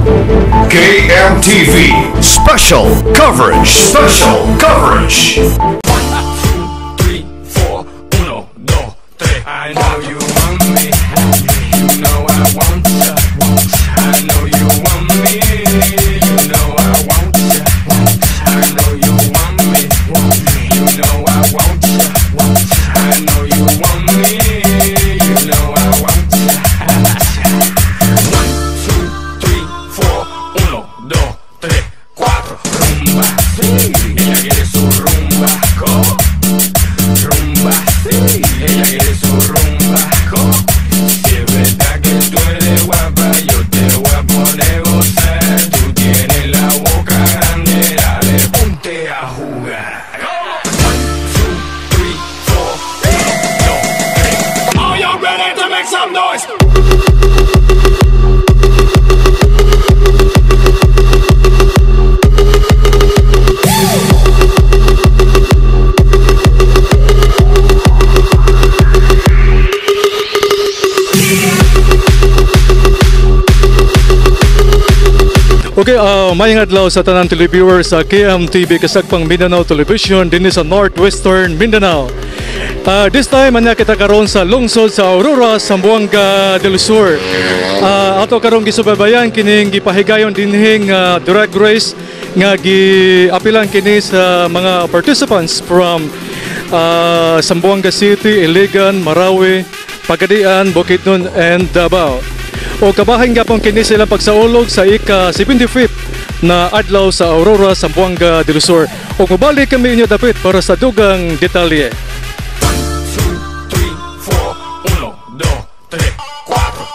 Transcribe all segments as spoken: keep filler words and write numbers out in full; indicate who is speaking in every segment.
Speaker 1: K M T V Special Coverage. Special Coverage.
Speaker 2: I know you want me, you know I want ya. I know you want me, you know I want ya. I know you want me, you know I want ya. I know you want me, you know I want ya. One, two, three, four, uno, dos, tres, cuatro. Rumba, sí, ella quiere su rumba, go. Rumba, sí, ella quiere su rumba, go. Si es verdad que tú eres guapa, yo te voy a poner gozar. Tú tienes la boca grande, dale, ponte a jugar. One, two, three, four, no, three. Are you ready to make some noise?
Speaker 3: Okay, uh, mayang adlaw sa tanan televiewers sa K M T V kasagpang Mindanao Television dinhi sa Northwestern Mindanao. Uh, this time anya kita karon sa lungsod sa Aurora, Zamboanga del Sur. Uh, ato karong gisubaybayan kining gipahigayon dinhing uh, drag race nga giapilan kini sa mga participants from uh, Zamboanga City, Iligan, Marawi, Pagadian, Bukidnon and Davao. O kabahin gapon kini sila pagsaulog sa ika seventy-fifth na adlaw sa Aurora, Zamboanga del Sur. O mabalik kami inyo dapit para sa dugang detalye.
Speaker 2: One, two, three, four, uno, dos, tres, cuatro.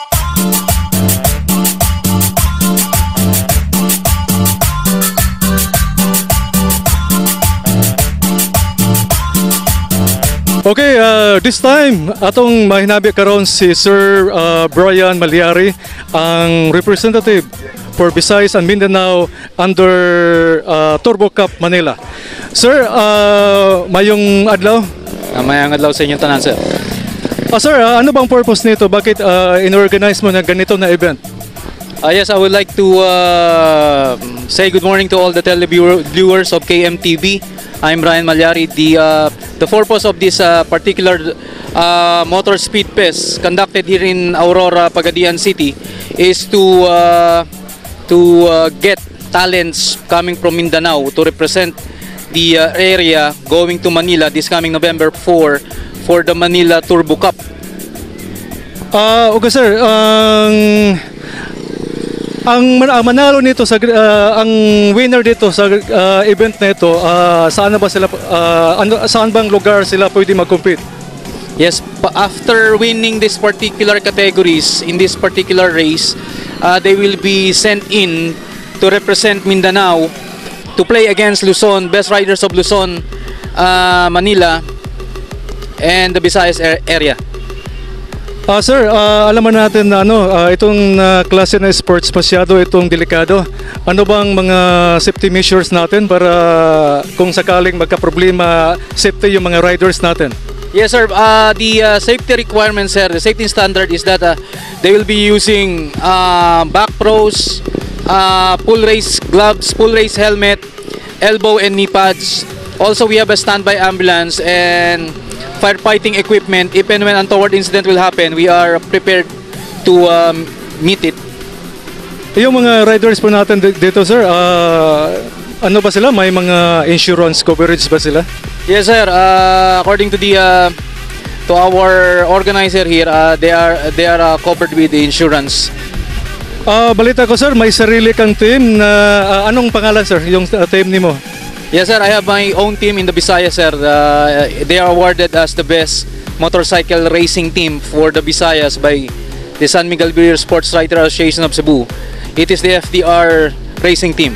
Speaker 3: Okay, uh, this time atong mahinabi karon si Sir uh, Brian Malyari, ang representative for Visayas and Mindanao under uh, Turbo Cup Manila. Sir, uh, mayong adlaw?
Speaker 4: Uh, mayang adlaw sa inyong tanan, sir.
Speaker 3: Uh, sir, uh, ano bang purpose nito? Bakit uh, inorganize mo na ganito na event?
Speaker 4: Uh, yes, I would like to uh, say good morning to all the televiewers of K M T V. I'm Brian Malyari. The uh, the purpose of this uh, particular uh, motor speed fest conducted here in Aurora, Pagadian City is to uh, to uh, get talents coming from Mindanao to represent the uh, area going to Manila this coming November fourth for the Manila Turbo Cup.
Speaker 3: Ah, uh, okay sir. Ang Ang, ang manalo nito sa uh, ang winner dito sa uh, event nito, uh, saan ba sila uh, ano, saan bang lugar sila pwede mag-compete?
Speaker 4: Yes, after winning this particular categories in this particular race, uh, they will be sent in to represent Mindanao to play against Luzon, Best Riders of Luzon, uh, Manila, and the Visayas area.
Speaker 3: Uh, sir, uh, alam natin na ano, uh, itong uh, klase na sports masyado itong delikado. Ano bang mga safety measures natin para kung sakaling magka-problema, safety yung mga riders natin?
Speaker 4: Yes sir, uh, the uh, safety requirements sir, the safety standard is that uh, they will be using uh, back pros, uh, full race gloves, full race helmet, elbow and knee pads. Also we have a standby ambulance and firefighting equipment. If and when untoward incident will happen, we are prepared to um, meet it.
Speaker 3: Yung mga riders po natin dito sir, uh, ano ba sila? May mga insurance coverage ba sila?
Speaker 4: Yes sir, uh, according to the uh, to our organizer here, uh, they are they are uh, covered with the insurance.
Speaker 3: Uh, balita ko sir, may sarili kang team na uh, anong pangalan sir, yung uh, team nimo?
Speaker 4: Yes sir, I have my own team in the Visayas sir. Uh, they are awarded as the best motorcycle racing team for the Visayas by the San Miguel Beer Sports Rider Association of Cebu. It is the F D R racing team.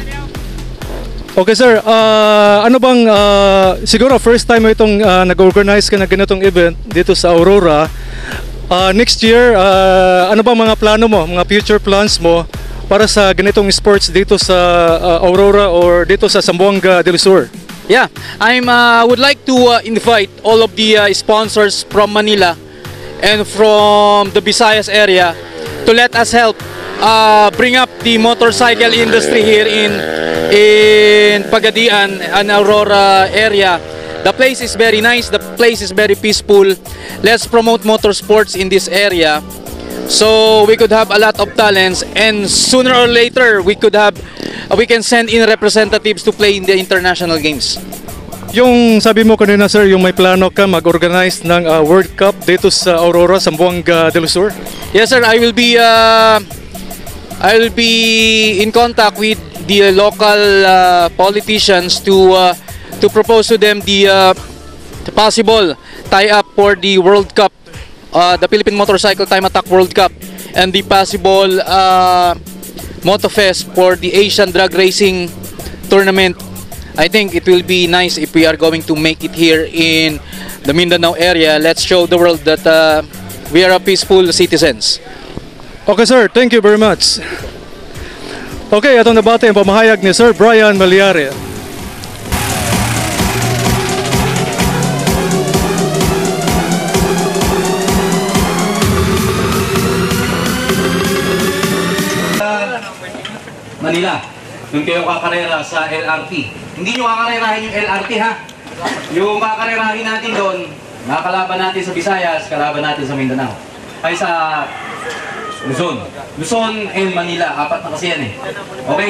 Speaker 3: Okay sir, uh, ano bang uh, siguro first time mo itong uh, nag-organize ka na ganitong event dito sa Aurora. Uh, next year, uh, ano bang mga plano mo, mga future plans mo para sa ganitong sports dito sa uh, Aurora or dito sa Zamboanga del Sur?
Speaker 4: Yeah, I'm uh, would like to uh, invite all of the uh, sponsors from Manila and from the Visayas area to let us help uh, bring up the motorcycle industry here in in Pagadian and Aurora area. The place is very nice, the place is very peaceful. Let's promote motorsports in this area so we could have a lot of talents, and sooner or later we could have uh, we can send in representatives to play in the international games.
Speaker 3: Yung sabi mo kanina sir, yung may plano ka mag-organize ng uh, World Cup dito sa Aurora, Zamboanga del Sur?
Speaker 4: Yes sir, I will be uh, I will be in contact with the local uh, politicians to uh, to propose to them the, uh, the possible tie-up for the World Cup, uh, the Philippine Motorcycle Time Attack World Cup, and the possible uh, Motofest for the Asian Drag Racing Tournament. I think it will be nice if we are going to make it here in the Mindanao area. Let's show the world that uh, we are a peaceful citizens.
Speaker 3: Okay sir, thank you very much. Okay, atong nabati ang pamahayag ni Sir Brian Malyari.
Speaker 5: Manila, nung kayo kakarera sa L R T. Hindi nyo kakarerahin yung L R T ha. Yung kakarerahin natin doon, nakakalaban natin sa Visayas, kalaban natin sa Mindanao. Ay sa Luzon. Luzon and Manila, apat na kasi yan eh. Okay?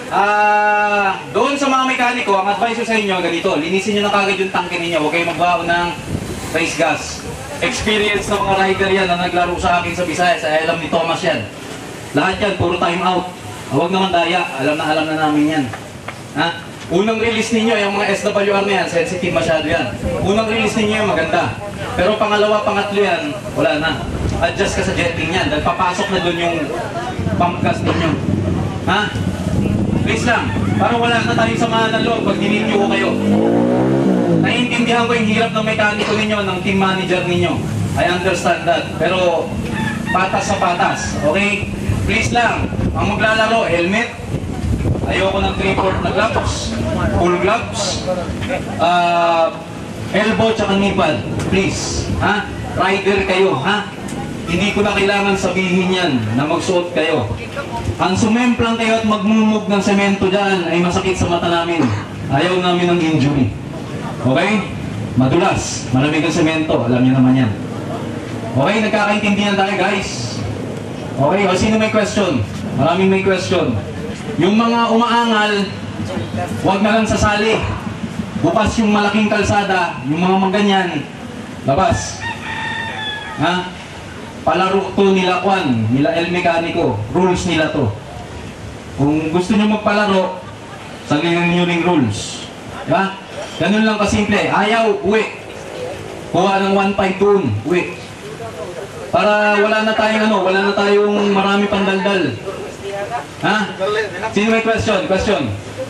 Speaker 5: Ah, doon sa mga mekaniko, ang advice ko sa inyo, ganito, linisin nyo na kagad yung tangke ninyo, huwag kayong magbaon ng race gas. Experience ng mga rider yan na naglaro sa akin sa Visayas, ay alam ni Thomas yan. Lahat yan, puro time out. Huwag naman daya, alam na alam na namin yan. Ha? Unang release ninyo, yung mga S W R na yan, sensitive masyado yan. Unang release ninyo yung maganda. Pero pangalawa, pangatlo yan, wala na. Adjust ka sa jetting yan, dahil papasok na dun yung pump gas ninyo. Ha? Please lang, parang wala na tayo sa mga naloob pag dininyo ko kayo. Naiintindihan ko yung hirap ng mekaniko ninyo, ng team manager ninyo. I understand that. Pero patas sa patas, okay? Please lang, ang maglalaro, helmet. Ayoko ng three-fourth na gloves, full gloves, uh, elbow tsaka knee pad. Please, ha? Rider kayo, ha? Hindi ko na kailangan sabihin yan na magsuot kayo. Ang sumemplang kayo at magmumog ng semento dyan ay masakit sa mata namin. Ayaw namin ng injury. Okay? Madulas, malamig ang semento, alam niyo naman yan. Okay, nagkakaintindihan tayo guys. Okay, o sino may question? Maraming may question. Yung mga umaangal, huwag na lang sasali. Bukas yung malaking kalsada, yung mga maganyan, labas. Ha? Palaro to nila Kwan, nila El Mecanico. Rules nila to. Kung gusto nyo magpalaro, sabihin nyo ring rules. Diba? Ganun lang kasimple. Ayaw, uwi. Kuha ng one five doon, uwi. Para wala na tayong ano, wala na tayong marami pang daldal. Ha? Sino may question? Question?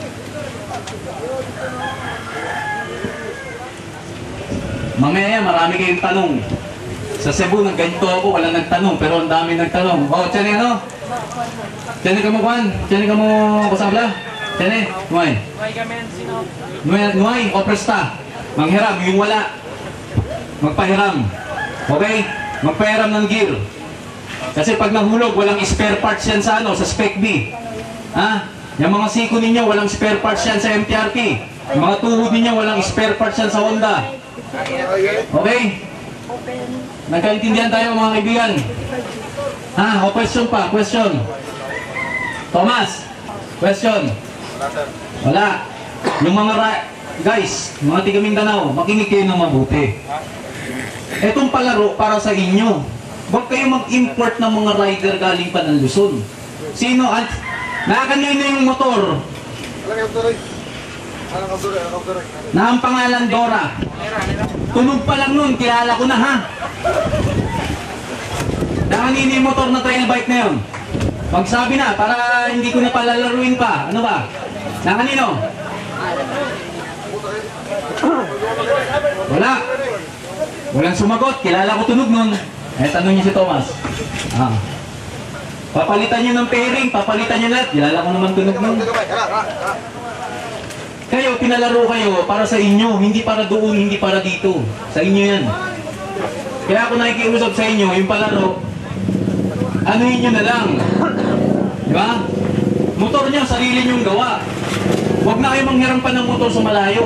Speaker 5: Mamaya yan, marami kayong tanong. Sa Cebu, nagganito ako, wala nagtanong, pero ang dami nagtanong. Oh, Chene, ano? Chene ka mo, Juan? Chene ka mo, Kusabla? Chene? Nuay? Nuay, Nuay, o presta. Manghiram, yung wala. Magpahiram. Okay? Magpahiram ng gear. Kasi pag nahulog, walang spare parts yan sa ano, sa Spec B. Ha? Yung mga siko ninyo, walang spare parts yan sa M T R K. Yung mga tuhod ninyo, walang spare parts yan sa Honda. Okay? Nagkaintindihan tayo mga kaibigan. Ha? O question pa, question. Thomas, question. Wala. Yung mga guys, mga tiga Mindanao, makinig kayo ng mabuti. Etong palaro para sa inyo. Huwag kayo mag-import ng mga rider galing pa ng Luzon. Sino? At nakakanino yung motor na ang pangalan Dora. Tunog pa lang nun, kilala ko na ha. Nakakanino yung motor na trail bike na yun. Magsabi na, para hindi ko na palalaruin pa. Ano ba? Nakakanino? Wala. Walang sumagot, kilala ko tunog nun. Eh, tanong niyo si Thomas. Ah. Papalitan niyo ng pairing, papalitan niyo lahat. Kilala ko naman tunog nun. Kayo, pinalaro kayo para sa inyo, hindi para doon, hindi para dito. Sa inyo yan. Kaya ako nakikiusap sa inyo, yung palaro, anuhin nyo na lang. Di ba? Motor niyo, sarili niyong gawa. Huwag na kayo manghiram pa ng motor sa malayo.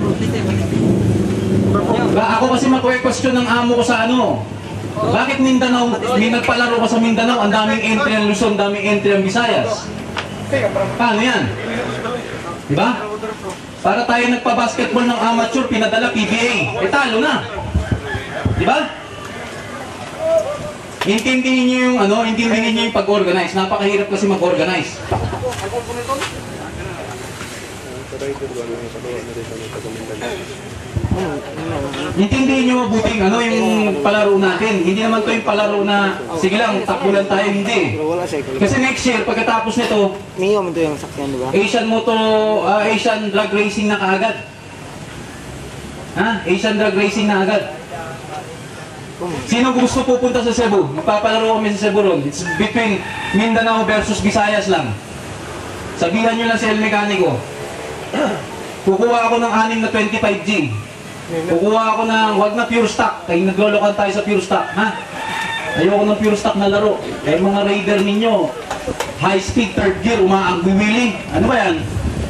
Speaker 5: Ba, ako kasi mag-question ng amo ko sa ano. Bakit Mindanao, may nagpalaro ka sa Mindanao, ang daming entry ang Luzon, daming entry ang Visayas? Paano yan? Diba? Para tayo nagpa-basketball ng amateur, pinadala P B A. Eh talo na. Diba? Intindihin nyo yung ano, intindihin nyo yung pag-organize. Napakahirap kasi mag-organize. Intindihin nyo mabuting ano yung palaro natin. Hindi naman to yung palaro na sige lang, takbo lang tayo, hindi. Kasi next year, pagkatapos nito,
Speaker 6: Mingo mo ito yung sakyan, di ba?
Speaker 5: Asian Moto, ah, Asian Drag Racing na kaagad. Ha? Asian Drag Racing na agad. Sino gusto pupunta sa Cebu? Magpapalaro kami sa Cebu ron. It's between Mindanao versus Visayas lang. Sabihan nyo lang si El Mecanico. Kukuha ako ng anim na twenty-five G. Kukuha ako ng, wag na pure stock. Kaya naglolokan tayo sa pure stock, ha? Ayoko ng pure stock na laro. Eh mga raider ninyo, high speed, third gear, umaagwiwili. Ano ba yan?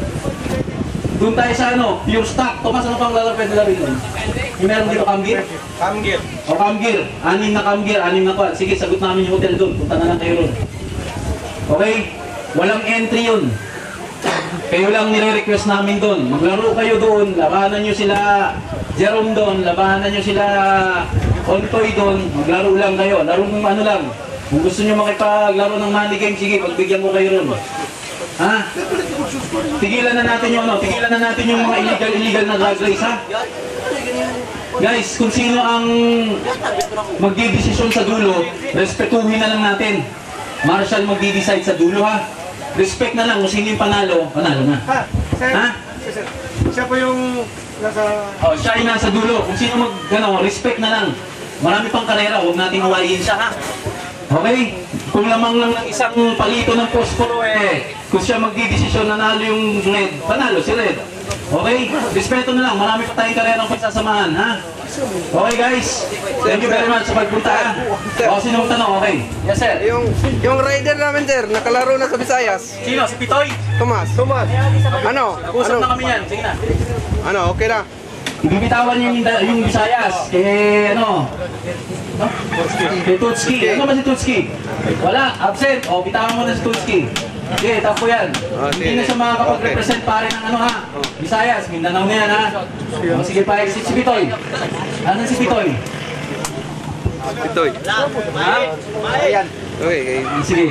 Speaker 5: Doon tayo sa ano, pure stock. Tomas, ano pang lalaro pwede laro doon? Yung meron dito, cam gear?
Speaker 6: Cam gear.
Speaker 5: O cam gear. Anim na cam gear, anim na kwan. Sige, sagot namin yung hotel doon. Punta na lang kayo doon. Okay? Walang entry yun. Kayo lang nire-request namin doon. Maglaro kayo doon, labanan nyo sila Jerome doon, labanan nyo sila Ontoy doon, maglaro lang kayo. Laro ng ano lang. Kung gusto nyo makipaglaro ng money game, sige, pagbigyan ko kayo doon. Ha? Tigilan na natin yung ano, tigilan na natin yung mga illegal-illegal na drag race, ha? Guys, kung sino ang magdidesisyon sa dulo, respetuhin na lang natin. Marshall magdi-decide sa dulo, ha? Respect na lang kung sino yung panalo, panalo na.
Speaker 6: Ha? Sir,
Speaker 5: Ha?
Speaker 6: sir, siya po yung nasa...
Speaker 5: Oh, siya yung nasa dulo. Kung sino mag, ano, respect na lang. Marami pang karera, huwag nating hawain siya, ha? Okay? Kung lamang lang ng isang palito ng posporo, eh, kung siya magdidesisyon, nanalo yung red, panalo si red. Okay? Respeto na lang, marami pa tayong karerang pagsasamahan, ha? Okay guys, thank you very much sa pagpunta, ha? O, sinong tanong? Okay. Yes sir.
Speaker 6: Yung, yung rider namin, sir, nakalaro na sa Visayas.
Speaker 5: Sino? Si Pitoy?
Speaker 6: Tomas. Tomas. Ano?
Speaker 5: Usap
Speaker 6: Ano?
Speaker 5: na kami yan, sige na.
Speaker 6: Ano? Okay na.
Speaker 5: Ibibitawan yung, yung Visayas, kay ano? No? Kay Tutski. Ano ba si Tutski? Wala, absent. O, bitawan mo na si Tutski. Okay, tapo yan.
Speaker 6: Ah,
Speaker 5: Hindi na siya makakapag-represent pare ng ano, ha? Visayas, Mindanao na yan, ha? O, sige pa, si, si Pitoy. Ano si Pitoy?
Speaker 6: Itoy.
Speaker 5: Ha?
Speaker 6: Ayan. Okay, okay.
Speaker 5: Sige.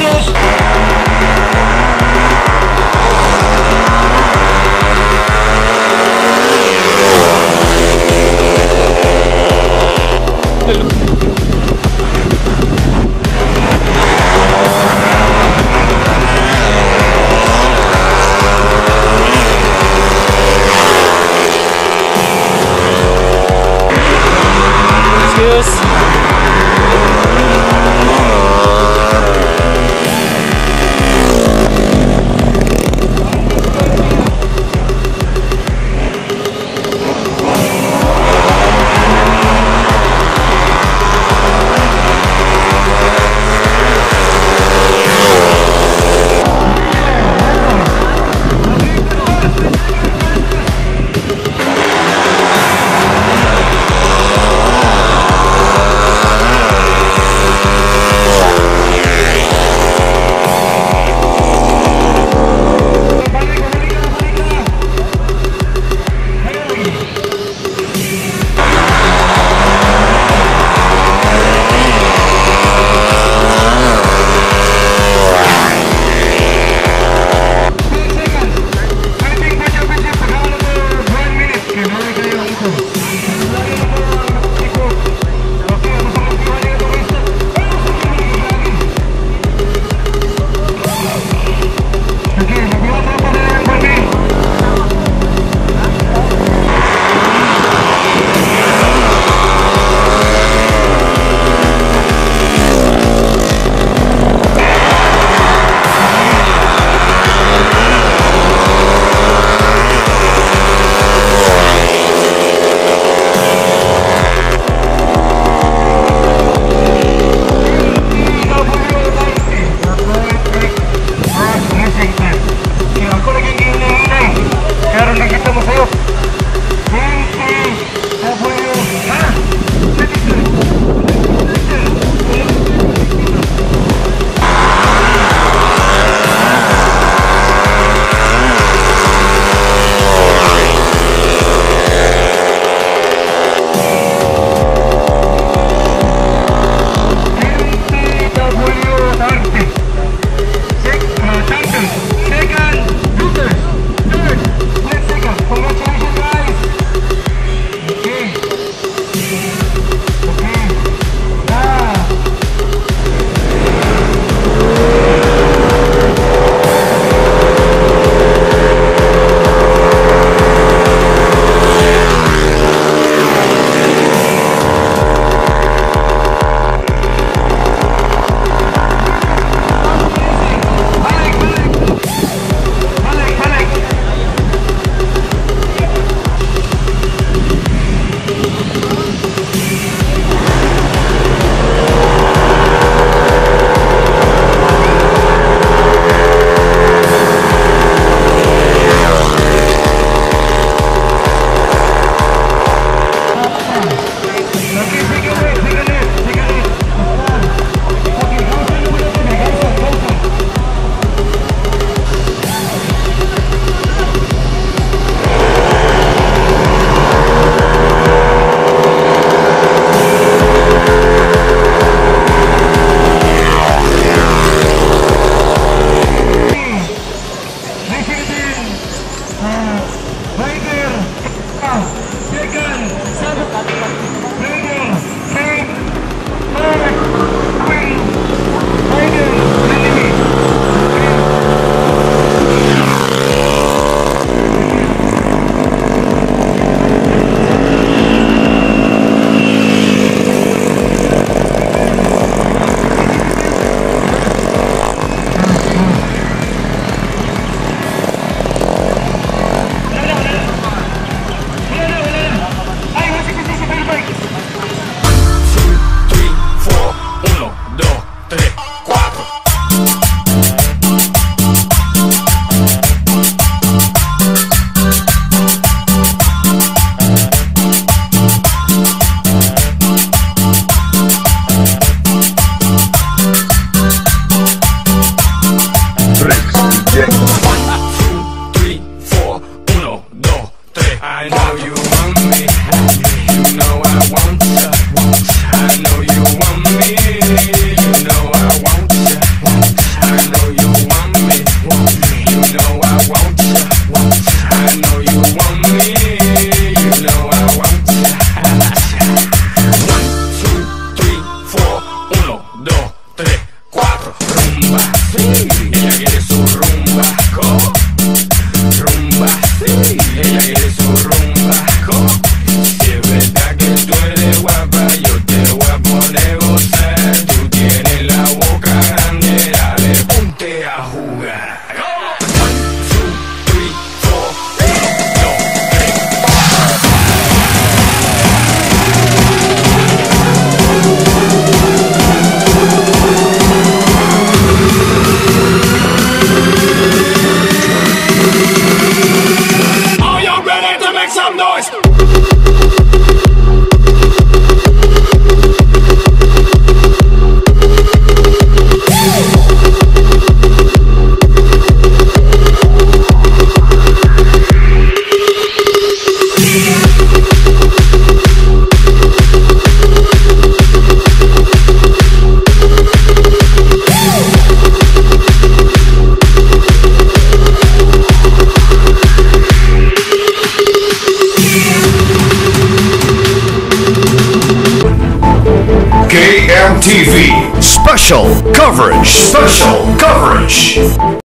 Speaker 7: Excuse.
Speaker 1: M T V special coverage. Special coverage.